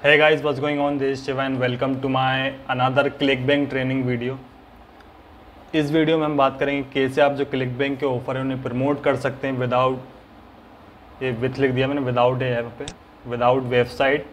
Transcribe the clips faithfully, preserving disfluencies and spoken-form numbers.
Hey guys, what's going on? This is Shiva and welcome to my another ClickBank training video. इस video में हम बात करेंगे कैसे आप जो ClickBank के ऑफर है उन्हें प्रमोट कर सकते हैं विदाउट, ये विथ लिख दिया मैंने, विदाउट है यहाँ पे, without website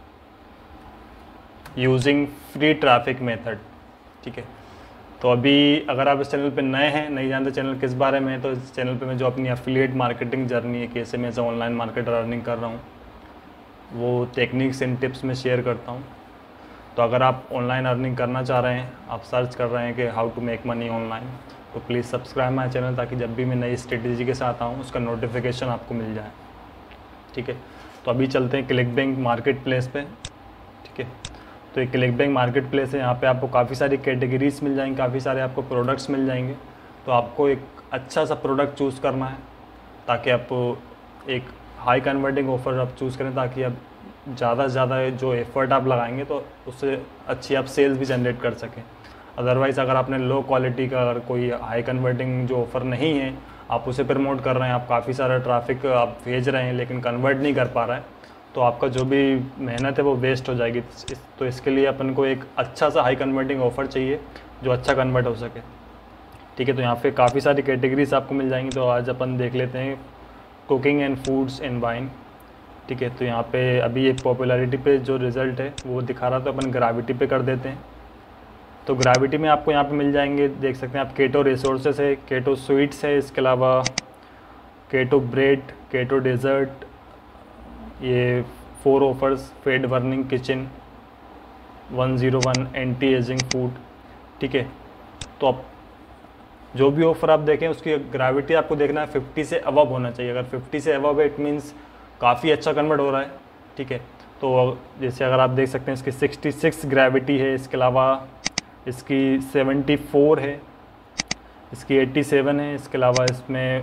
using free traffic method. ठीक है, तो अभी अगर आप इस चैनल पे नए हैं, नहीं जानते चैनल किस बारे में है, तो इस चैनल पे मैं जो अपनी एफिलिएट मार्केटिंग जर्नी है, कैसे मैं ऐसे ऑनलाइन मार्केटर अर्निंग कर रहा हूँ, वो टेक्निक्स एंड टिप्स में शेयर करता हूँ। तो अगर आप ऑनलाइन अर्निंग करना चाह रहे हैं, आप सर्च कर रहे हैं कि how to make money online, तो प्लीज़ सब्सक्राइब माय चैनल ताकि जब भी मैं नई स्ट्रेटेजी के साथ आऊँ उसका नोटिफिकेशन आपको मिल जाए। ठीक है, तो अभी चलते हैं ClickBank मार्केट प्लेस पे। ठीक है, तो ये ClickBank मार्केट प्लेस है, यहाँ पे आपको काफ़ी सारी कैटेगरीज मिल जाएंगी, काफ़ी सारे आपको प्रोडक्ट्स मिल जाएंगे। तो आपको एक अच्छा सा प्रोडक्ट चूज़ करना है ताकि आप एक हाई कन्वर्टिंग ऑफर आप चूज़ करें, ताकि आप ज़्यादा से ज़्यादा जो एफर्ट आप लगाएंगे तो उससे अच्छी आप सेल्स भी जनरेट कर सकें। अदरवाइज़ अगर आपने लो क्वालिटी का, अगर कोई हाई कन्वर्टिंग जो ऑफ़र नहीं है, आप उसे प्रमोट कर रहे हैं, आप काफ़ी सारा ट्रैफिक आप भेज रहे हैं लेकिन कन्वर्ट नहीं कर पा रहा है, तो आपका जो भी मेहनत है वो वेस्ट हो जाएगी। तो इसके लिए अपन को एक अच्छा सा हाई कन्वर्टिंग ऑफ़र चाहिए जो अच्छा कन्वर्ट हो सके। ठीक है, तो यहाँ पे काफ़ी सारी कैटेगरीज आपको मिल जाएंगी। तो आज अपन देख लेते हैं cooking and foods and wine. ठीक है, तो यहाँ पे अभी एक पॉपुलैरिटी पे जो रिज़ल्ट है वो दिखा रहा, तो अपन ग्रेविटी पे कर देते हैं। तो ग्रेविटी में आपको यहाँ पे मिल जाएंगे, देख सकते हैं आप, केटो रिसोर्सेस है, केटो स्वीट्स है, इसके अलावा केटो ब्रेड, केटो डेजर्ट, ये four offers, fat burning kitchen, one zero one anti ageing food. ठीक है, तो आप जो भी ऑफ़र आप देखें उसकी ग्रेविटी आपको देखना है फिफ्टी से अबव होना चाहिए। अगर फिफ्टी से अबव है इट मीन्स काफ़ी अच्छा कन्वर्ट हो रहा है। ठीक है, तो जैसे अगर आप देख सकते हैं इसकी सिक्सटी सिक्स ग्रेविटी है, इसके अलावा इसकी सेवेंटी फोर है, इसकी एटी सेवन है, इसके अलावा इसमें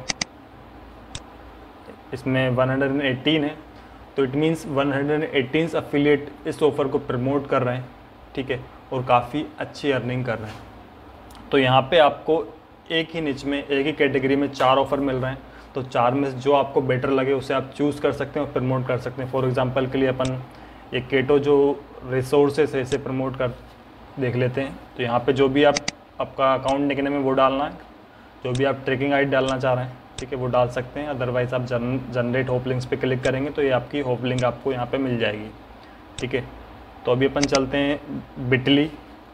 इसमें वन हंड्रेड एटीन है। तो it means one hundred eighteen affiliate इस ऑफ़र को प्रमोट कर रहे हैं। ठीक है, और काफ़ी अच्छी अर्निंग कर रहे हैं। तो यहाँ पे आपको एक ही निच में, एक ही कैटेगरी में चार ऑफ़र मिल रहे हैं, तो चार में जो आपको बेटर लगे उसे आप चूज़ कर सकते हैं और प्रमोट कर सकते हैं। फॉर एग्जांपल के लिए अपन एक केटो जो रिसोर्सेस है इसे प्रमोट कर देख लेते हैं। तो यहाँ पे जो भी आप, आपका अकाउंट निकने में वो डालना है, जो भी आप ट्रैकिंग आईडी डालना चाह रहे हैं, ठीक है, वो डाल सकते हैं। अदरवाइज़ आप जन जनरेट होप लिंक्स पे क्लिक करेंगे तो ये आपकी होप लिंक आपको यहाँ पर मिल जाएगी। ठीक है, तो अभी अपन चलते हैं बिटली।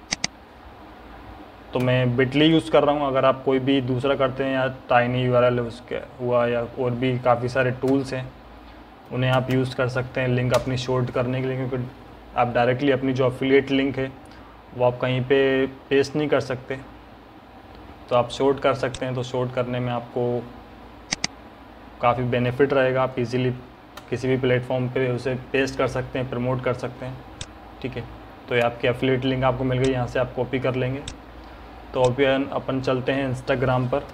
तो मैं बिटली यूज़ कर रहा हूँ, अगर आप कोई भी दूसरा करते हैं या टाइनी यूआरएल उसके हुआ या और भी काफ़ी सारे टूल्स हैं उन्हें आप यूज़ कर सकते हैं लिंक अपनी शॉर्ट करने के लिए, क्योंकि आप डायरेक्टली अपनी जो एफिलिएट लिंक है वो आप कहीं पे पेस्ट नहीं कर सकते, तो आप शॉर्ट कर सकते हैं। तो शॉर्ट करने में आपको काफ़ी बेनिफिट रहेगा, आप इजीली किसी भी प्लेटफॉर्म पे उसे पेस्ट कर सकते हैं, प्रमोट कर सकते हैं। ठीक है, तो ये आपकी एफिलिएट लिंक आपको मिल गई, यहाँ से आप कॉपी कर लेंगे। तो अभी अपन चलते हैं इंस्टाग्राम पर।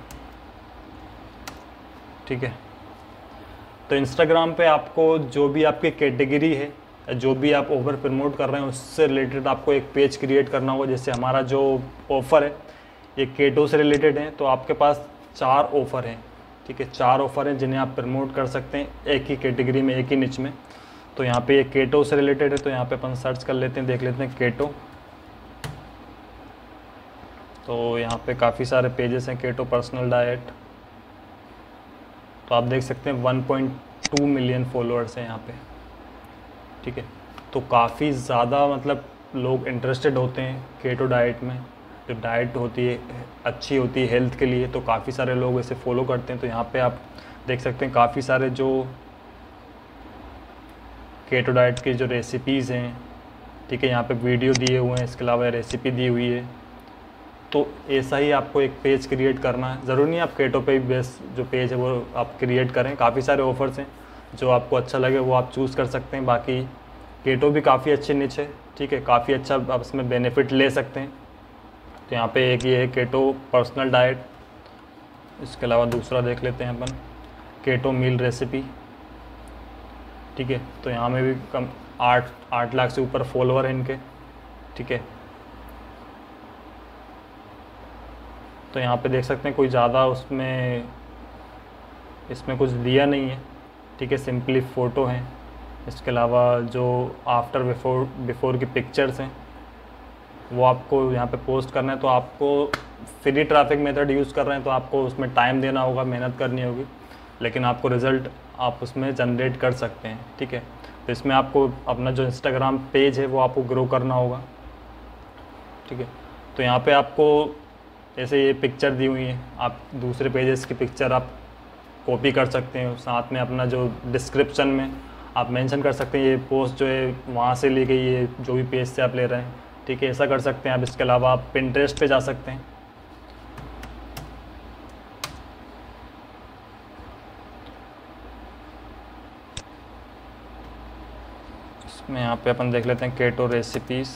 ठीक है, तो इंस्टाग्राम पे आपको जो भी आपकी कैटेगरी है, जो भी आप ऑफ़र प्रमोट कर रहे हैं उससे रिलेटेड आपको एक पेज क्रिएट करना होगा। जैसे हमारा जो ऑफ़र है ये केटो से रिलेटेड है, तो आपके पास चार ऑफ़र हैं। ठीक है, चार ऑफ़र हैं जिन्हें आप प्रमोट कर सकते हैं एक ही कैटेगरी में, एक ही निच में। तो यहाँ पे ये केटो से रिलेटेड है, तो यहाँ पे अपन सर्च कर लेते हैं, देख लेते हैं केटो। तो यहाँ पे काफ़ी सारे पेजेस हैं, केटो पर्सनल डाइट। तो आप देख सकते हैं one point two million followers हैं यहाँ पे। ठीक है, तो काफ़ी ज़्यादा मतलब लोग इंटरेस्टेड होते हैं केटो डाइट में। जो डाइट होती है अच्छी होती है हेल्थ के लिए, तो काफ़ी सारे लोग इसे फॉलो करते हैं। तो यहाँ पे आप देख सकते हैं काफ़ी सारे जो केटो डाइट की जो रेसिपीज़ हैं, ठीक है, यहाँ पे वीडियो दिए हुए हैं, इसके अलावा रेसिपी दी हुई है। तो ऐसा ही आपको एक पेज क्रिएट करना है। ज़रूरी नहीं आप केटो पे ही बेस जो पेज है वो आप क्रिएट करें, काफ़ी सारे ऑफ़र्स हैं, जो आपको अच्छा लगे वो आप चूज़ कर सकते हैं। बाकी केटो भी काफ़ी अच्छी निच है। ठीक है, काफ़ी अच्छा आप इसमें बेनिफिट ले सकते हैं। तो यहाँ पे एक ये है केटो पर्सनल डाइट, इसके अलावा दूसरा देख लेते हैं अपन, केटो मील रेसिपी। ठीक है, तो यहाँ में भी कम आठ आठ लाख से ऊपर फॉलोअर हैं इनके। ठीक है, तो यहाँ पे देख सकते हैं कोई ज़्यादा उसमें इसमें कुछ दिया नहीं है। ठीक है, सिंपली फ़ोटो है, इसके अलावा जो आफ्टर बिफोर बिफोर की पिक्चर्स हैं वो आपको यहाँ पे पोस्ट करना है। तो आपको फ्री ट्रैफिक मेथड यूज़ कर रहे हैं तो आपको उसमें टाइम देना होगा, मेहनत करनी होगी, लेकिन आपको रिज़ल्ट आप उसमें जनरेट कर सकते हैं। ठीक है, तो इसमें आपको अपना जो इंस्टाग्राम पेज है वो आपको ग्रो करना होगा। ठीक है, तो यहाँ पे आपको जैसे ये पिक्चर दी हुई है, आप दूसरे पेजेस की पिक्चर आप कॉपी कर सकते हैं, साथ में अपना जो डिस्क्रिप्शन में आप मेंशन कर सकते हैं ये पोस्ट जो है वहाँ से ली गई है, जो भी पेज से आप ले रहे हैं। ठीक है, ऐसा कर सकते हैं आप। इसके अलावा आप पिंटरेस्ट पे जा सकते हैं। इसमें यहाँ पे अपन देख लेते हैं केटो रेसिपीज़।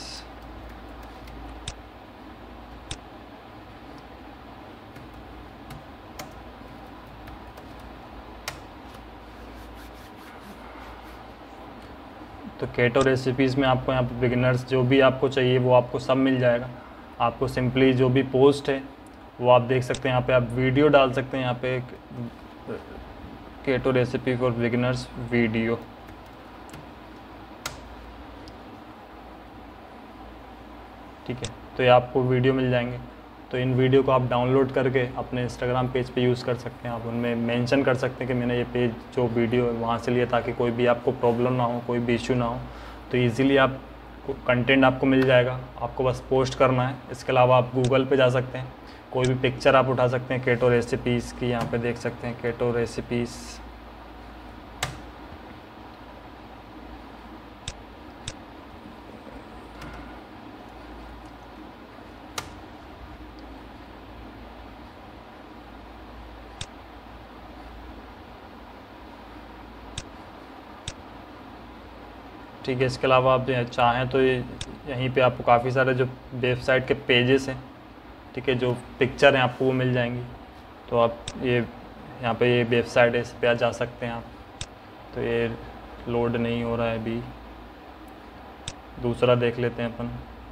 तो केटो रेसिपीज़ में आपको यहाँ पे बिगिनर्स जो भी आपको चाहिए वो आपको सब मिल जाएगा। आपको सिंपली जो भी पोस्ट है वो आप देख सकते हैं, यहाँ पे आप वीडियो डाल सकते हैं। यहाँ पे keto recipe for beginners video, ठीक है, तो ये आपको वीडियो मिल जाएंगे। तो इन वीडियो को आप डाउनलोड करके अपने इंस्टाग्राम पेज पे यूज़ कर सकते हैं। आप उनमें मेंशन कर सकते हैं कि मैंने ये पेज जो वीडियो है वहाँ से लिया, ताकि कोई भी आपको प्रॉब्लम ना हो, कोई भी इशू ना हो। तो इजीली आप कंटेंट आपको मिल जाएगा, आपको बस पोस्ट करना है। इसके अलावा आप गूगल पे जा सकते हैं, कोई भी पिक्चर आप उठा सकते हैं केटो रेसिपीज़ की। यहाँ पे देख सकते हैं केटो रेसिपीज़, ठीक है। इसके अलावा आप चाहें तो यहीं पे आपको काफ़ी सारे जो वेबसाइट के पेजेस हैं, ठीक है, जो पिक्चर हैं आपको वो मिल जाएंगी। तो आप ये यहाँ पे ये वेबसाइट है, इस पे जा सकते हैं आप। तो ये लोड नहीं हो रहा है अभी, दूसरा देख लेते हैं अपन।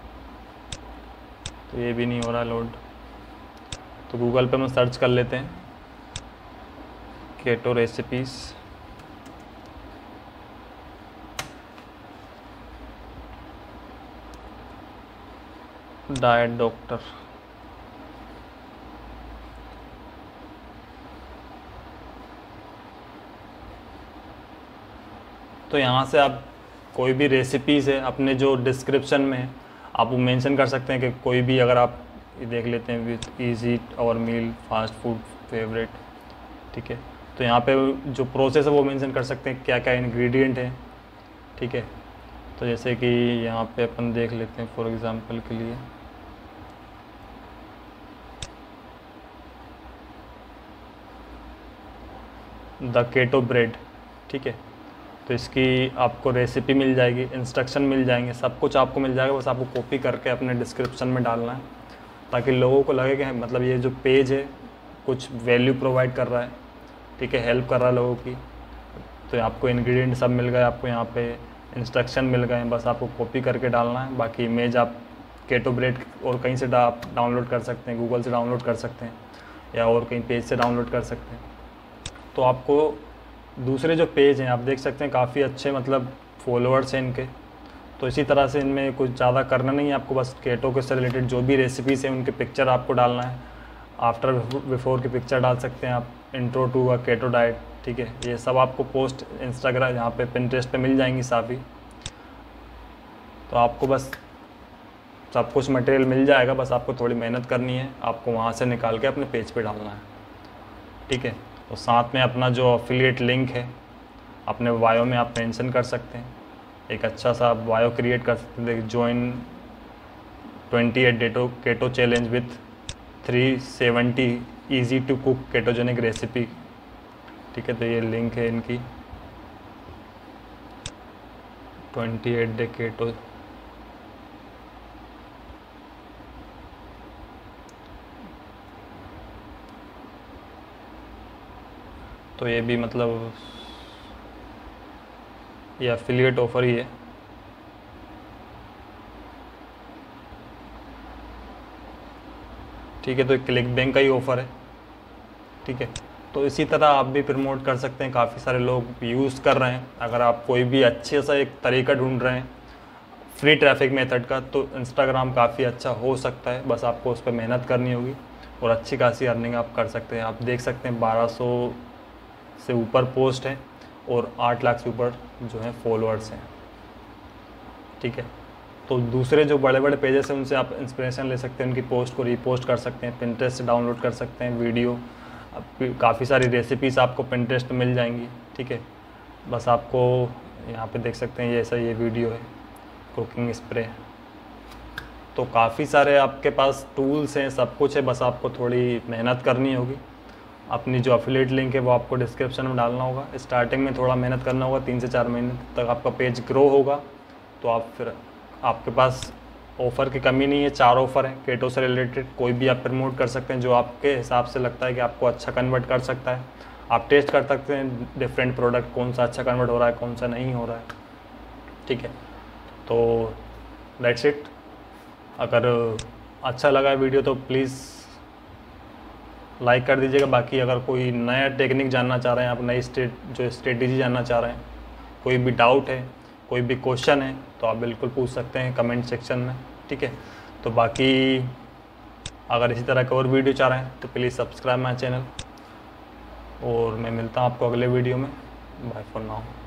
तो ये भी नहीं हो रहा लोड, तो गूगल पे हम सर्च कर लेते हैं केटो रेसिपीज़। डाइट डॉक्टर, तो यहाँ से आप कोई भी रेसिपीज़ है अपने जो डिस्क्रिप्शन में है आप वो मेंशन कर सकते हैं कि कोई भी, अगर आप ये देख लेते हैं with easy our meal fast food favourite, ठीक है, तो यहाँ पे जो प्रोसेस है वो मेंशन कर सकते हैं क्या क्या इंग्रेडिएंट है। ठीक है, तो जैसे कि यहाँ पे अपन देख लेते हैं फॉर एग्जांपल के लिए द केटो ब्रेड, ठीक है, तो इसकी आपको रेसिपी मिल जाएगी, इंस्ट्रक्शन मिल जाएंगे, सब कुछ आपको मिल जाएगा। बस आपको कॉपी करके अपने डिस्क्रिप्शन में डालना है, ताकि लोगों को लगे कि मतलब ये जो पेज है कुछ वैल्यू प्रोवाइड कर रहा है, ठीक है, हेल्प कर रहा है लोगों की। तो आपको इंग्रेडिएंट सब मिल गए, आपको यहाँ पे इंस्ट्रक्शन मिल गए, बस आपको कॉपी करके डालना है। बाकी इमेज आप केटो ब्रेड और कहीं से आप डाउनलोड कर सकते हैं, गूगल से डाउनलोड कर सकते हैं या और कहीं पेज से डाउनलोड कर सकते हैं। तो आपको दूसरे जो पेज हैं आप देख सकते हैं काफ़ी अच्छे मतलब फॉलोअर्स हैं इनके। तो इसी तरह से इनमें कुछ ज़्यादा करना नहीं है आपको, बस केटो के से रिलेटेड जो भी रेसिपीज़ हैं उनके पिक्चर आपको डालना है। आफ्टर बिफोर की पिक्चर डाल सकते हैं आप, intro to a keto diet, ठीक है, ये सब आपको पोस्ट इंस्टाग्राम यहाँ पे पिंटरेस्ट पे मिल जाएंगी साफ़ी। तो आपको बस सब कुछ मटेरियल मिल जाएगा, बस आपको थोड़ी मेहनत करनी है, आपको वहाँ से निकाल के अपने पेज पे डालना है, ठीक है। तो साथ में अपना जो एफिलिएट लिंक है अपने बायो में आप मेंशन कर सकते हैं, एक अच्छा सा बायो क्रिएट कर सकते हैं, join twenty eight day keto challenge with three seventy easy to cook ketogenic recipe, ठीक है। तो ये लिंक है इनकी, ट्वेंटी एट डे केटो, तो ये भी मतलब ये एफिलिएट ऑफ़र ही है, ठीक है। तो क्लिक बैंक का ही ऑफ़र है, ठीक है। तो इसी तरह आप भी प्रमोट कर सकते हैं, काफ़ी सारे लोग यूज़ कर रहे हैं। अगर आप कोई भी अच्छे सा एक तरीका ढूंढ रहे हैं फ्री ट्रैफिक मेथड का, तो इंस्टाग्राम काफ़ी अच्छा हो सकता है। बस आपको उस पर मेहनत करनी होगी और अच्छी खासी अर्निंग आप कर सकते हैं। आप देख सकते हैं बारह सौ से ऊपर पोस्ट हैं और आठ लाख से ऊपर जो है फॉलोअर्स हैं, ठीक है। तो दूसरे जो बड़े बड़े पेजेस हैं उनसे आप इंस्पिरेशन ले सकते हैं, उनकी पोस्ट को रीपोस्ट कर सकते हैं, पिंटरेस्ट से डाउनलोड कर सकते हैं वीडियो। अब काफ़ी सारी रेसिपीज़ आपको पिंटरेस्ट में मिल जाएंगी, ठीक है। बस आपको यहाँ पे देख सकते हैं ये ऐसा ये वीडियो है कुकिंग स्प्रे। तो काफ़ी सारे आपके पास टूल्स हैं, सब कुछ है, बस आपको थोड़ी मेहनत करनी होगी। अपनी जो अफिलिएट लिंक है वो आपको डिस्क्रिप्शन में डालना होगा। स्टार्टिंग में थोड़ा मेहनत करना होगा, तीन से चार महीने तक आपका पेज ग्रो होगा। तो आप फिर आपके पास ऑफ़र की कमी नहीं है, चार ऑफ़र हैं केटो से रिलेटेड, कोई भी आप प्रमोट कर सकते हैं जो आपके हिसाब से लगता है कि आपको अच्छा कन्वर्ट कर सकता है। आप टेस्ट कर सकते हैं डिफरेंट प्रोडक्ट, कौन सा अच्छा कन्वर्ट हो रहा है, कौन सा नहीं हो रहा है, ठीक है। तो दैट्स इट। अगर अच्छा लगा वीडियो तो प्लीज़ लाइक कर दीजिएगा। बाकी अगर कोई नया टेक्निक जानना चाह रहे हैं आप, नई स्टेट जो स्ट्रेटेजी जानना चाह रहे हैं, कोई भी डाउट है, कोई भी क्वेश्चन है, तो आप बिल्कुल पूछ सकते हैं कमेंट सेक्शन में, ठीक है। तो बाकी अगर इसी तरह का और वीडियो चाह रहे हैं तो प्लीज़ सब्सक्राइब माई चैनल, और मैं मिलता हूँ आपको अगले वीडियो में। Bye for now.